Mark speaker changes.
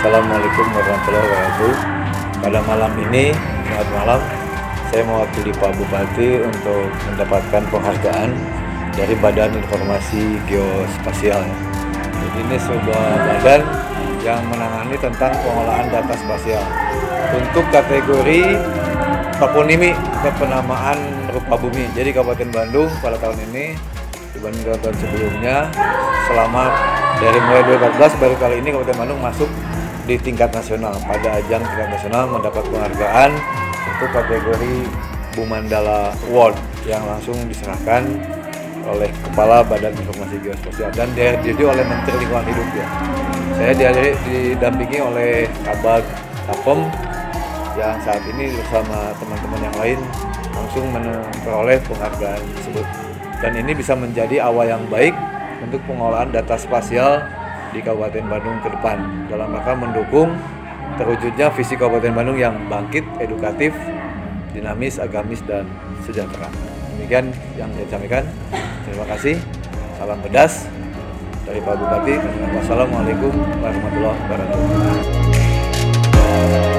Speaker 1: Assalamualaikum warahmatullahi wabarakatuh. Pada malam ini, selamat malam, saya mewakili Pak Bupati untuk mendapatkan penghargaan dari Badan Informasi Geospasial. Jadi ini sebuah badan yang menangani tentang pengolahan data spasial untuk kategori toponimi atau penamaan rupa bumi. Jadi Kabupaten Bandung pada tahun ini dibanding tahun sebelumnya, selama dari mulai 2014 baru kali ini Kabupaten Bandung masuk di tingkat nasional, pada ajang tingkat nasional mendapat penghargaan untuk kategori Bumandala Award yang langsung diserahkan oleh Kepala Badan Informasi Geospasial dan dihadiri oleh Menteri Lingkungan Hidup ya. Saya didampingi oleh Kabag Tapom yang saat ini bersama teman-teman yang lain langsung memperoleh penghargaan tersebut. Dan ini bisa menjadi awal yang baik untuk pengolahan data spasial di Kabupaten Bandung ke depan dalam rangka mendukung terwujudnya visi Kabupaten Bandung yang bangkit, edukatif, dinamis, agamis, dan sejahtera. Demikian yang saya sampaikan. Terima kasih. Salam pedas dari Pak Bupati. Wassalamualaikum warahmatullahi wabarakatuh.